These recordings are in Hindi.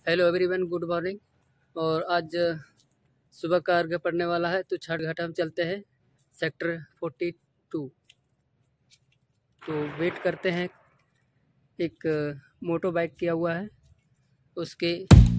Hello everyone, good morning. और आज सुबह का अर्घ्य पड़ने वाला है तो छठ घाट हम चलते हैं सेक्टर 42। तो वेट करते हैं। एक मोटो बाइक किया हुआ है उसके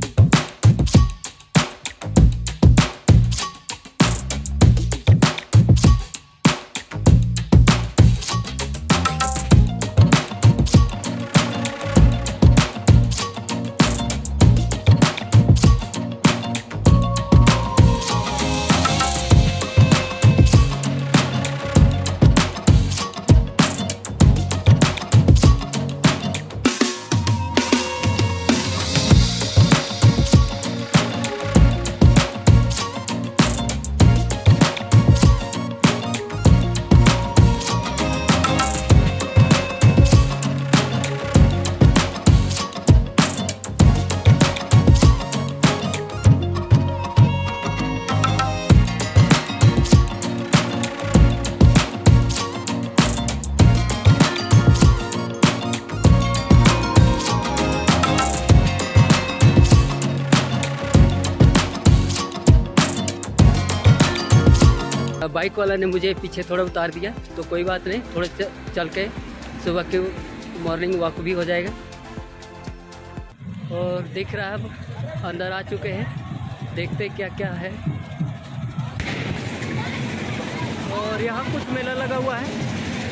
बाइक वाला ने मुझे पीछे थोड़ा उतार दिया, तो कोई बात नहीं, थोड़े चल के सुबह के मॉर्निंग वॉक भी हो जाएगा। और दिख रहा है अब अंदर आ चुके हैं, देखते क्या क्या है। और यहाँ कुछ मेला लगा हुआ है।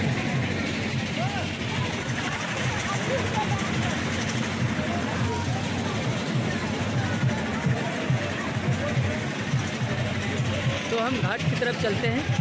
तो हम घाट की तरफ चलते हैं।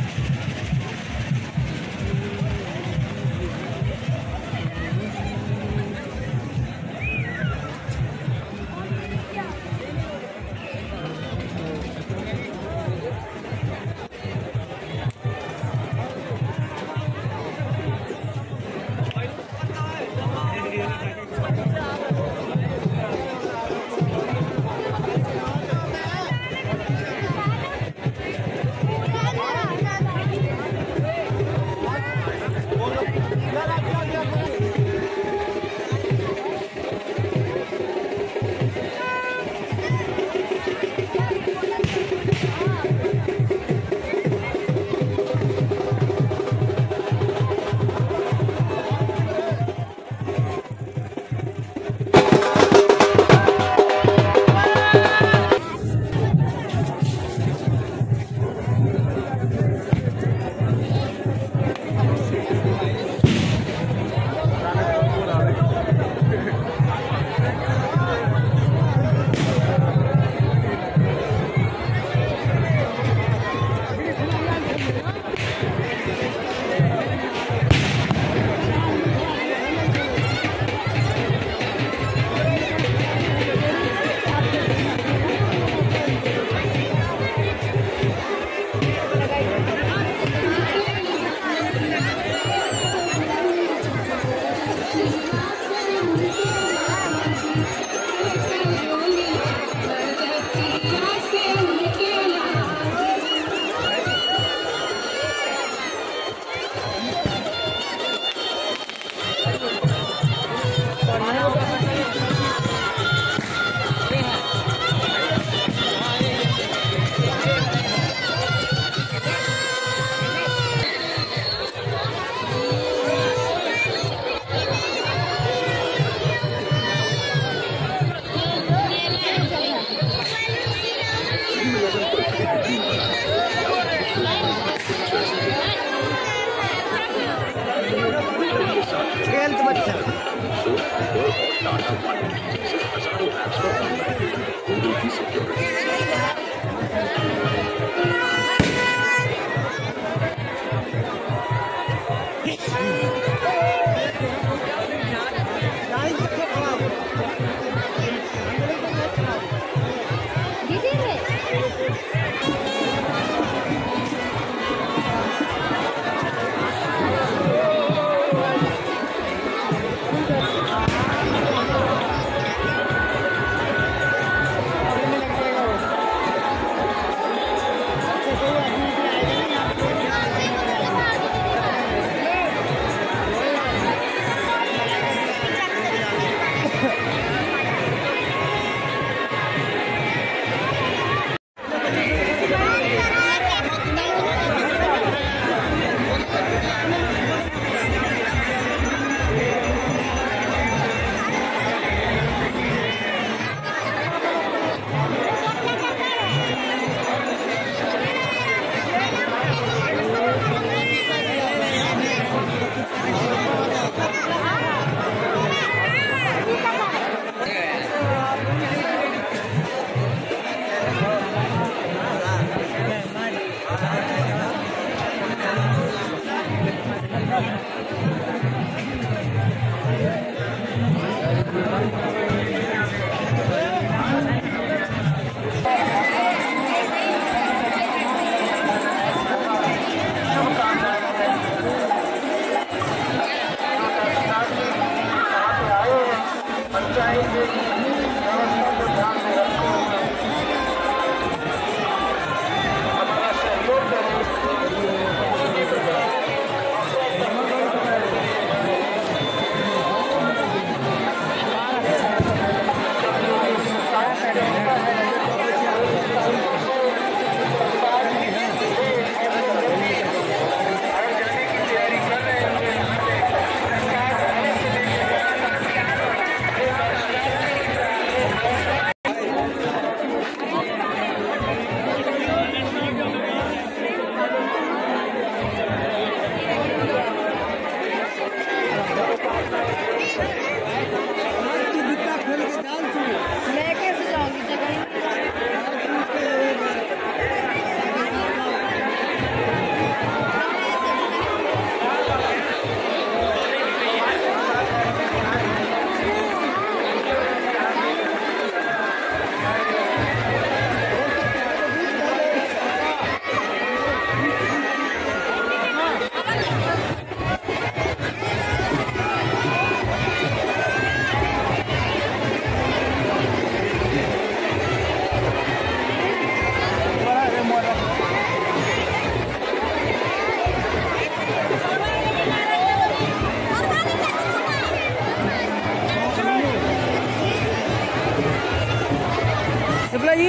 जी।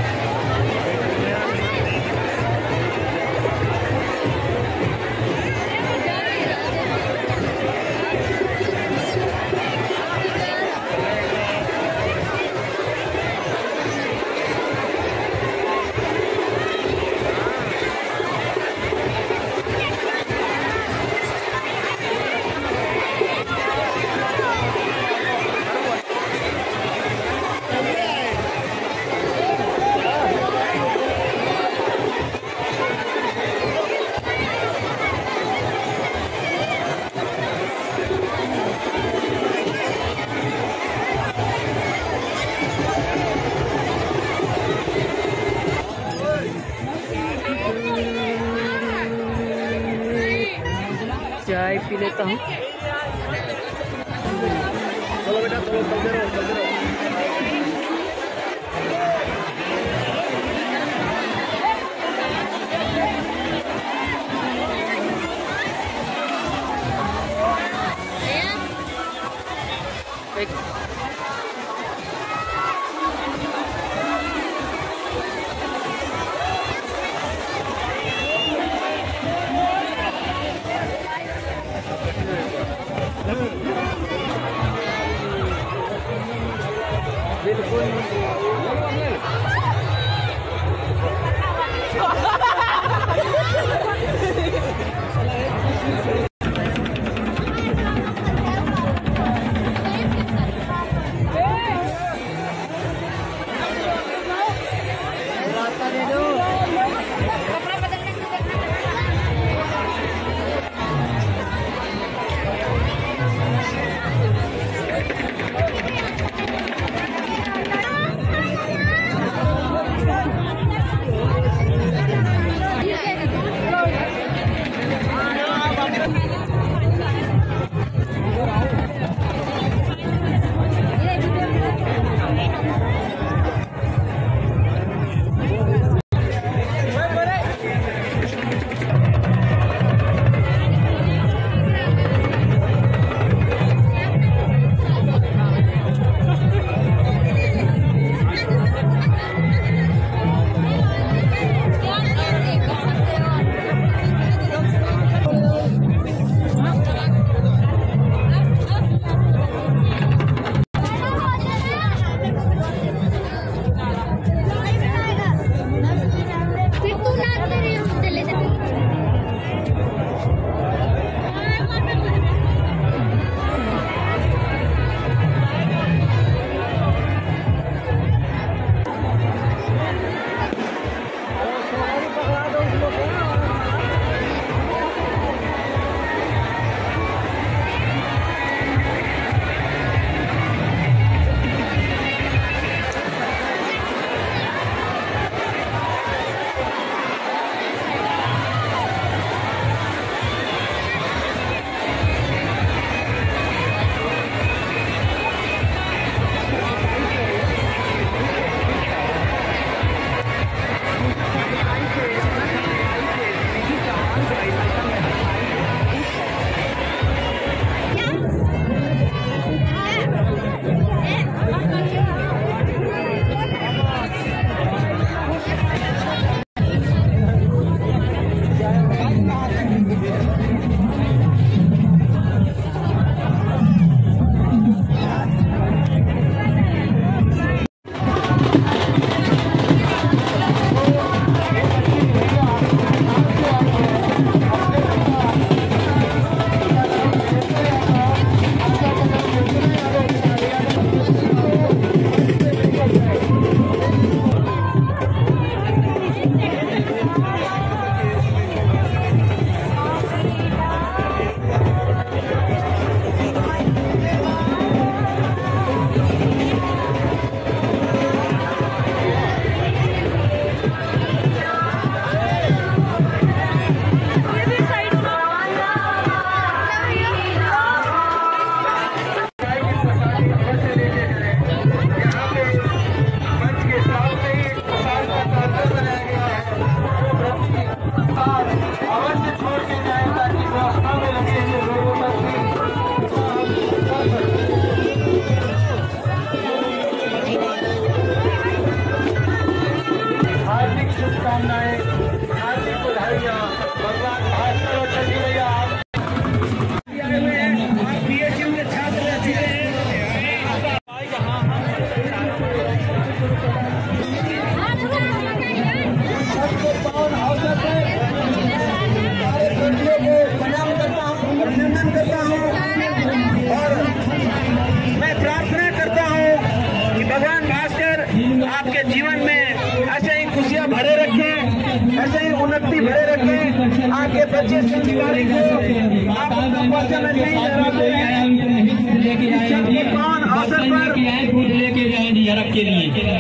चाय पी लेता हूँ। चलो बेटा, चलो चलते रहो, चलते रहो। शुभकामनाएं, हार्दिक बधाइयां। भगवान भास्कर और छठी मैया आप PSU के छात्र सबके पावन अवसर पर सारे छात्रों को प्रणाम करता हूँ, अभिनंदन करता हूँ और मैं प्रार्थना करता हूँ कि भगवान भास्कर आपके जीवन में ऐसे ही खुशियाँ भरे रखें, ऐसे ही उन्नति भरे रखें। आपके बच्चे संस्कारी को आप अपना पर्चा में नहीं लहराते हैं। सबके पावन अवसर पर लेके जाएंगे यारक के लिए।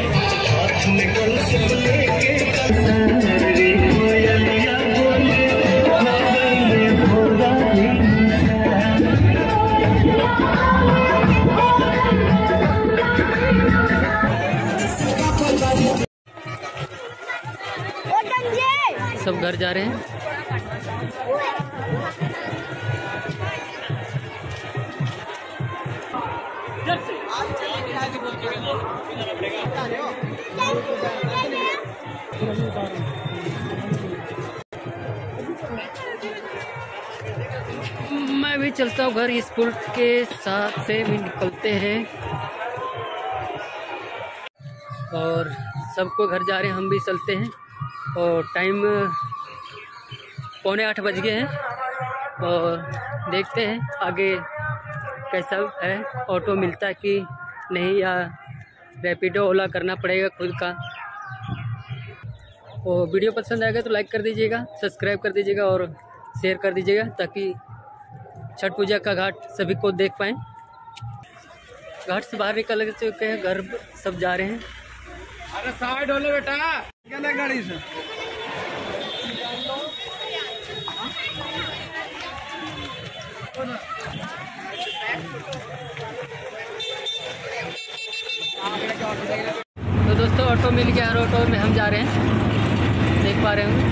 सब घर जा रहे हैं। मैं भी चलता हूँ घर, इस पुल के साथ से भी निकलते हैं और सबको घर जा रहे हैं, हम भी चलते हैं। और टाइम 7:45 बज गए हैं और देखते हैं आगे कैसा है, ऑटो मिलता है कि नहीं या रैपिडो ओला करना पड़ेगा खुद का। और वीडियो पसंद आएगा तो लाइक कर दीजिएगा, सब्सक्राइब कर दीजिएगा और शेयर कर दीजिएगा ताकि छठ पूजा का घाट सभी को देख पाएँ। घाट से बाहर निकल चुके हैं, घर सब जा रहे हैं। अरे साइड हो लो बेटा, क्या गाड़ी से तो दोस्तों ऑटो मिल गया और ऑटो में हम जा रहे हैं, देख पा रहे हो।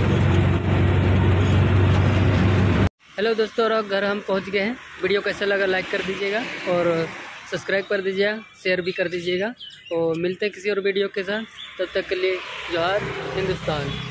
हेलो दोस्तों, और घर हम पहुंच गए हैं। वीडियो कैसा लगा लाइक कर दीजिएगा और सब्सक्राइब कर दीजिएगा, शेयर भी कर दीजिएगा। और मिलते हैं किसी और वीडियो के साथ, तब तक के लिए जोहार हिंदुस्तान।